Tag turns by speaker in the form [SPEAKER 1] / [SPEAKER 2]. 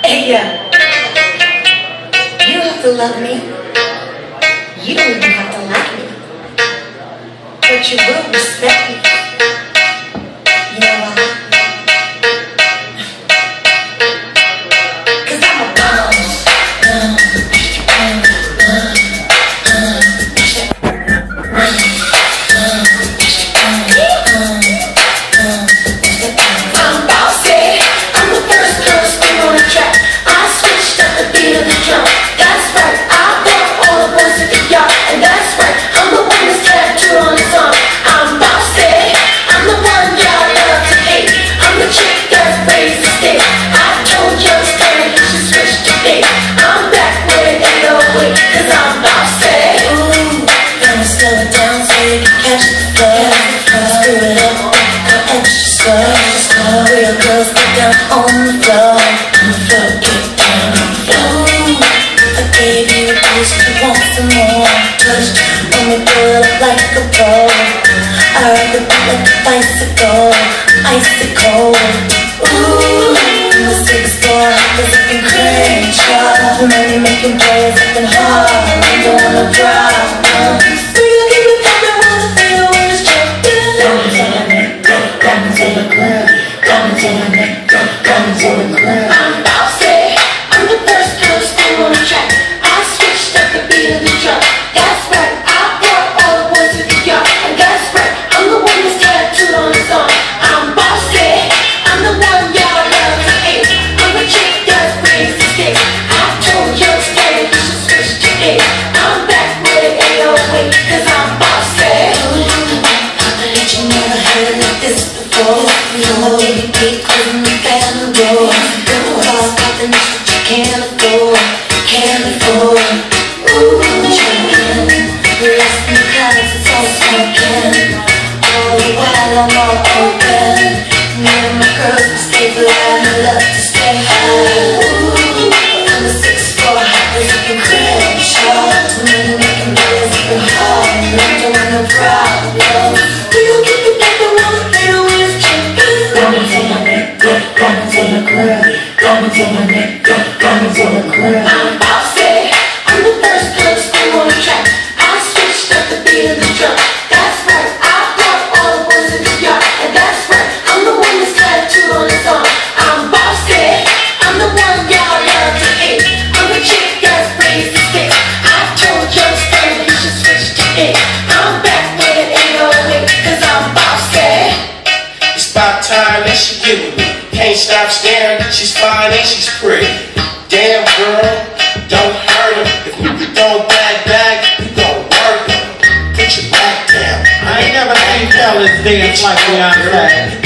[SPEAKER 1] Hey, you have to love me. You don't even have to like me, but you will respect me. You know why? 'Cause I'm a boss. I'm bossy. I'm the first girl to spin on the track. I switched up the beat of the drum. That's right. I brought all the boys to the yard, and that's right. I'm the one that's tattooed on his arm. I'm bossy. I'm the one y'all love to hate. I'm the chick that's raised the state. I told you Stan you should switch to date. I'm back with 808 'cause I'm bossy. Ooh, gonna slow it down so you can catch the flow. Screw it up, go extra slow. Real girls get down on the floor. Get down on the floor. I gave you a taste, you want some more. Touch on me, pull up like a bow. I ride the beat like a bicycle, icicle. Ooh, I'm the 6'4", I'm looking Crenshaw. Money making players looking hard. I don't wanna problem. So you keep it coming when the feel is jumping. Diamonds in the ground, diamonds in my neck, diamonds in the ground. I'm bossy. I'm the first girl to spin on the track. I switched up the beat of the drum. That's right. I brought all the boys to the yard, and that's right. I'm the one that's tattooed on his arm. I'm bossy. I'm the one y'all love to hate. I'm the chick that's raised the state. I told you Stan you should switch to date. I'm back with 808 'cause I'm bossy. But you never heard it like this before. My baby beat couldn't be fast and roll. Cause nothing that you can't afford, can't afford. Ooh, drinking, less than clouds, it's all smoking. All the while I'm all open. Me and my girls will stay blind, I love to stay high. Ooh, I'm a 6'4", hoppers looking Crenshaw. Money making players looking hard, and I don't want no problem. We gon' keep it like the ones they always chicken. Diamonds in my neck, diamonds in the ground, diamonds in my neck, diamonds in the ground. I'm bossy. I'm the first girl to spin on the track. I switched up the beat of the drum. That's right. I brought all the boys to the yard, and that's right. I'm the one that's tattooed on his arm. I'm bossy. I'm the one y'all love to hate. I'm the chick that's raised the state. I told you Stan you should switch to date. I'm back with 808 'cause I'm bossy.
[SPEAKER 2] It's about time that she get with me. Can't stop staring, she's fine and she's pretty. Damn girl, don't hurt her. If you don't back, you gon' work her. Put your back down.
[SPEAKER 3] I ain't never seen fellas dance like Beyonce.